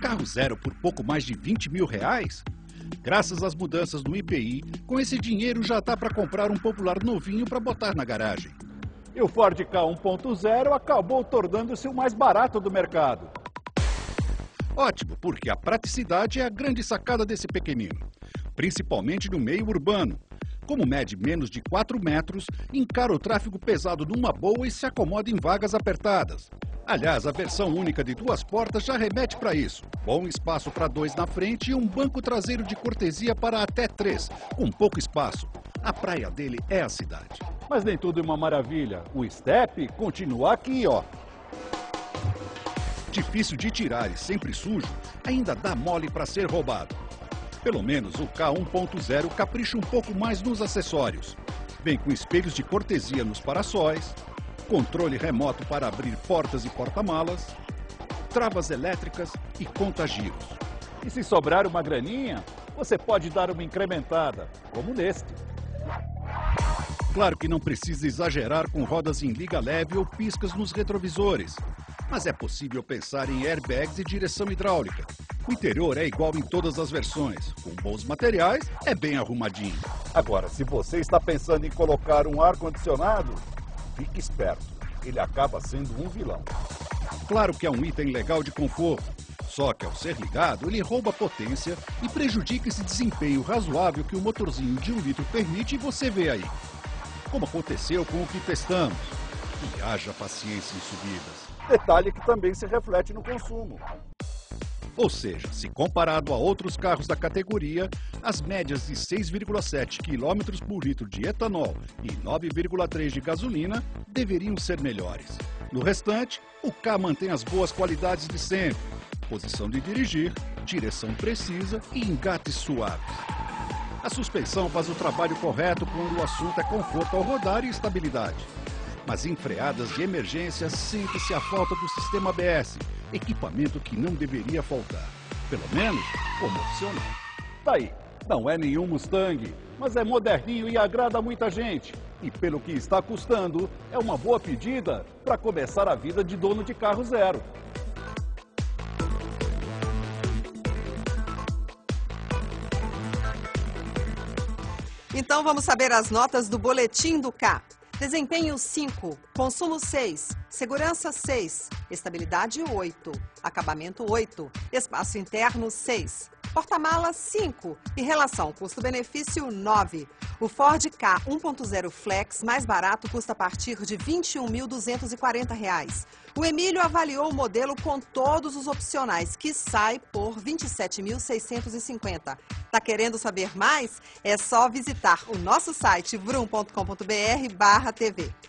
Carro zero por pouco mais de R$ 20.000? Graças às mudanças no IPI, com esse dinheiro já dá para comprar um popular novinho para botar na garagem. E o Ford Ka 1.0 acabou tornando-se o mais barato do mercado. Ótimo, porque a praticidade é a grande sacada desse pequenino, principalmente no meio urbano. Como mede menos de 4 metros, encara o tráfego pesado numa boa e se acomoda em vagas apertadas. Aliás, a versão única de 2 portas já remete para isso. Bom espaço para 2 na frente e um banco traseiro de cortesia para até 3, com pouco espaço. A praia dele é a cidade. Mas nem tudo é uma maravilha. O step continua aqui, ó. Difícil de tirar e sempre sujo, ainda dá mole para ser roubado. Pelo menos o Ka 1.0 capricha um pouco mais nos acessórios. Vem com espelhos de cortesia nos paraçóis, controle remoto para abrir portas e porta-malas, travas elétricas e conta-giros. E se sobrar uma graninha, você pode dar uma incrementada, como neste. Claro que não precisa exagerar com rodas em liga leve ou piscas nos retrovisores, mas é possível pensar em airbags e direção hidráulica. O interior é igual em todas as versões, com bons materiais, é bem arrumadinho. Agora, se você está pensando em colocar um ar-condicionado, fique esperto, ele acaba sendo um vilão. Claro que é um item legal de conforto, só que ao ser ligado, ele rouba potência e prejudica esse desempenho razoável que o motorzinho de 1 litro permite e você vê aí. Como aconteceu com o que testamos. E haja paciência em subidas. Detalhe que também se reflete no consumo. Ou seja, se comparado a outros carros da categoria, as médias de 6,7 km por litro de etanol e 9,3 de gasolina deveriam ser melhores. No restante, o Ka mantém as boas qualidades de sempre: posição de dirigir, direção precisa e engates suaves. A suspensão faz o trabalho correto quando o assunto é conforto ao rodar e estabilidade. Mas em freadas de emergência, sente-se a falta do sistema ABS, equipamento que não deveria faltar, pelo menos como opcional. Tá aí, não é nenhum Mustang, mas é moderninho e agrada muita gente. E pelo que está custando, é uma boa pedida para começar a vida de dono de carro zero. Então vamos saber as notas do boletim do Ka. Desempenho 5, consumo 6, segurança 6, estabilidade 8, acabamento 8, espaço interno 6, porta-mala 5 e relação custo-benefício 9. O Ford Ka 1.0 Flex mais barato custa a partir de R$ 21.240. O Emílio avaliou o modelo com todos os opcionais, que sai por R$ 27.650. Tá querendo saber mais? É só visitar o nosso site vrum.com.br/tv.